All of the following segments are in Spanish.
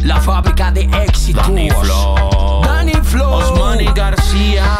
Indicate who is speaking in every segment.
Speaker 1: la fábrica de éxitos.
Speaker 2: Danny Flow, Osmani García.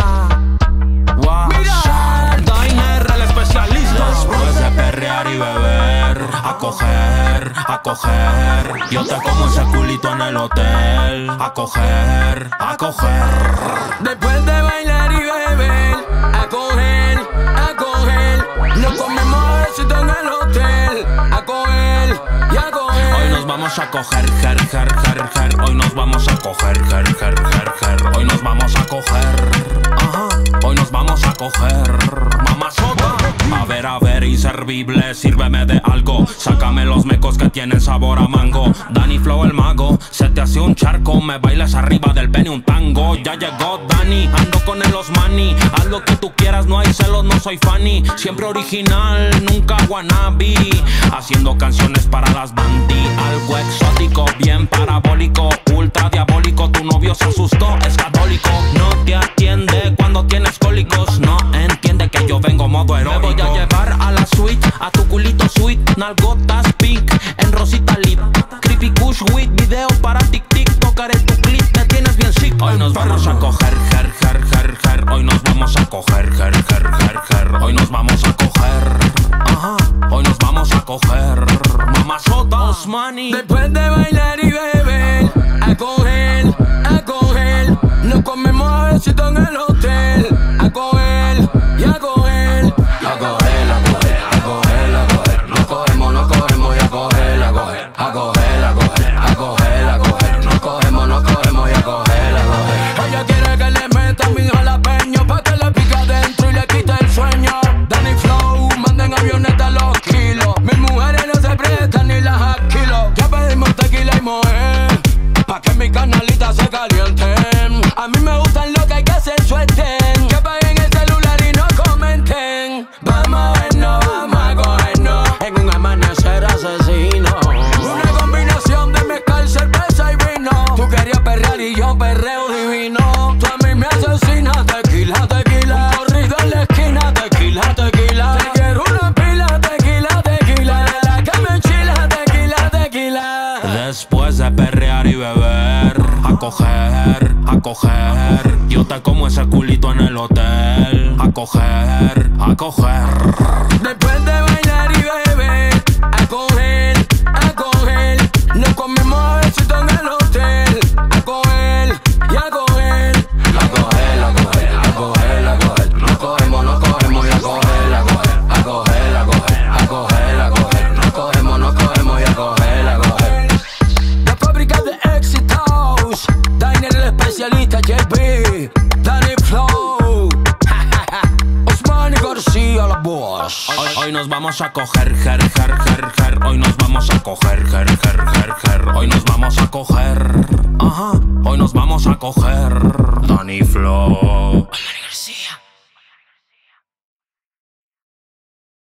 Speaker 1: Mira,
Speaker 2: Dainer, el especialista. Después de perrear y beber, a coger. Yo te como ese culito en el hotel. A coger.
Speaker 1: Después de bailar y beber, a coger. Nos comemos éxito en el hotel. A coger y a coger.
Speaker 2: Hoy nos vamos a coger, Hoy nos vamos a coger, Hoy nos vamos a coger. Hoy nos vamos a coger. Mamazota. A ver, inservible, sírveme de algo. Sácame los mecos que tienen sabor a mango. Danny Flow el mago, se te hace un charco. Me bailas arriba del pene un tango. Ya llegó Danny, ando con el Osmani. Haz lo que tú quieras, no hay celos, no soy funny. Siempre original, nunca wannabe. Haciendo canciones para las bandí. Algo exótico, bien parabólico. Ultra diabólico, tu novio se asustó, es católico. No te atiende cuando tienes cólicos. No entiende que yo vengo modo heroico. Me voy a llevar a la suite, a tu culito sweet. Nalgotas pink, en rosita lip. Creepy kush with video para tic-tic. Tocaré tu clip, te tienes bien sick. Hoy nos vamos a coger, Hoy nos vamos a coger, Hoy nos vamos a coger. Hoy nos vamos a coger. Mamazota, Osmani.
Speaker 1: Después de bailar y beber, a coger. Nos comemos éxito en el hotel. A coger y a coger. Nos cogemos y a coger. Nos cogemos y a coger. Ella quiere que le meta mi jalapeño pa' que le pique adentro y le quite el sueño. Danny Flow, manden avioneta los kilos. Mis mujeres no se prestan ni las alquilo. Ya pedimos tequila y moe, pa' que mi canalita se calienten. A mí me gustan lo que hay que hacer suelten. Que paguen el celular y no comenten. Vamos a vernos, vamos a cogernos en un amanecer asesino. Una combinación de mezcal, cerveza y vino. Tú querías perrear y yo perreo divino. Tú a mí me asesinas, tequila. Un corrido en la esquina, tequila. Te quiero una pila, tequila. De la que me enchila, tequila.
Speaker 2: Después de perrear y beber, a coger. Yo te como ese culito en el hotel. A coger.
Speaker 1: Después de bailar y beber, a coger. Nos comemos éxito en el hotel. A coger y a coger. Nos cogemos y a coger. Nos cogemos y a coger. La fábrica de éxitos. Dainer el especialista, JB. Danny Flow. Osmani García, la voz.
Speaker 2: Hoy nos vamos a coger, Hoy nos vamos a coger, Hoy nos vamos a coger. Hoy nos vamos a coger. Danny Flow.